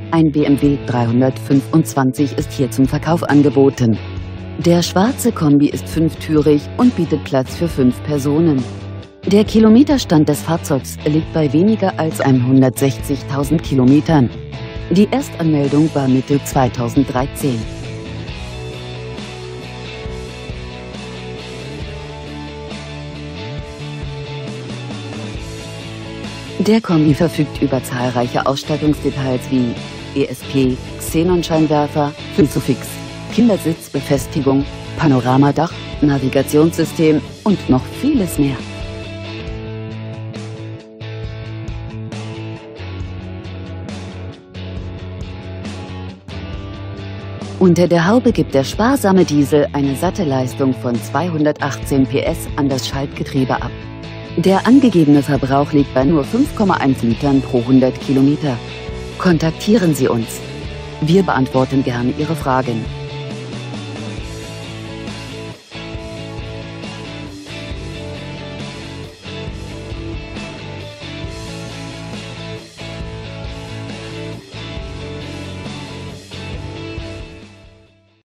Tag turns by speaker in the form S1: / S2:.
S1: Ein BMW 325 ist hier zum Verkauf angeboten. Der schwarze Kombi ist fünftürig und bietet Platz für 5 Personen. Der Kilometerstand des Fahrzeugs liegt bei weniger als 160.000 Kilometern. Die Erstanmeldung war Mitte 2013. Der Kombi verfügt über zahlreiche Ausstattungsdetails wie ESP, Xenonscheinwerfer, Isofix, Kindersitzbefestigung, Panoramadach, Navigationssystem und noch vieles mehr. Unter der Haube gibt der sparsame Diesel eine satte Leistung von 218 PS an das Schaltgetriebe ab. Der angegebene Verbrauch liegt bei nur 5,1 Litern pro 100 Kilometer. Kontaktieren Sie uns. Wir beantworten gerne Ihre Fragen.